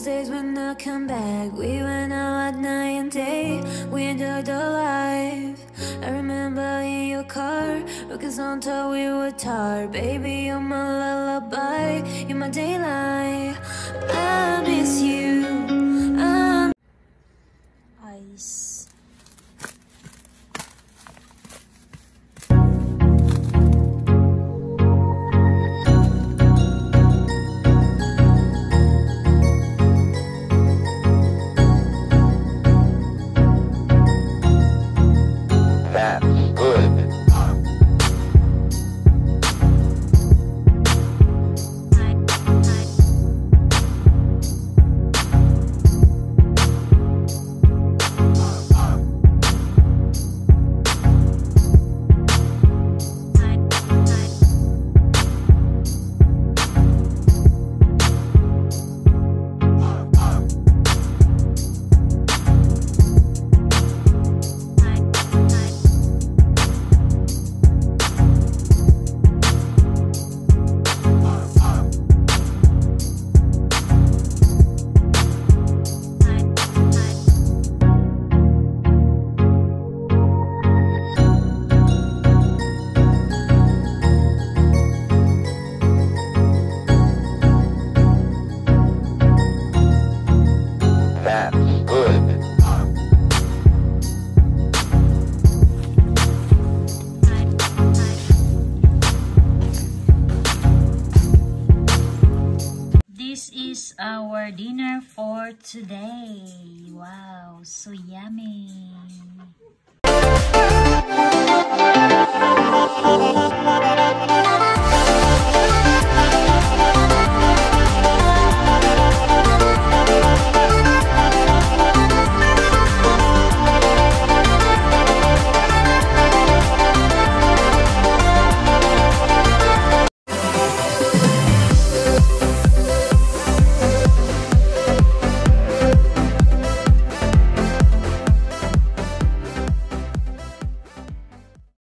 those days when I come back. We went out at night and day, we enjoyed the life. I remember in your car, because on top we were tired. Baby, you're my lullaby, you're my daylight. I miss you. Ice. This is our dinner for today. Wow, so yummy.